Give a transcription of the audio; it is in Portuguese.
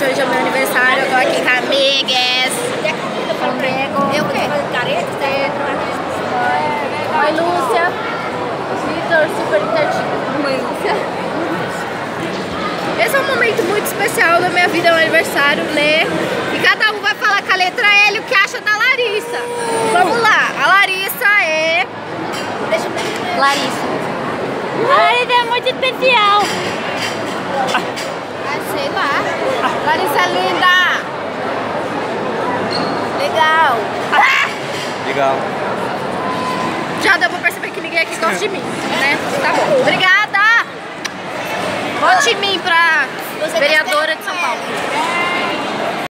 gente, hoje é o meu aniversário, eu tô aqui com amigas. Comigo. Eu o quê? Oi, Lúcia. Vitor, super interdito. Mãe, Lúcia. Esse é um momento muito especial da minha vida, é um aniversário, né? E cada um vai falar com a letra L o que acha da Larissa. Vamos lá, a Larissa é... Deixa eu ver. Larissa. A Larissa é muito especial. Sei lá. Larissa linda. Legal. Legal. Já deu pra perceber que ninguém aqui gosta de mim, né? Tá bom. Obrigada. Vote em mim pra vereadora de São Paulo.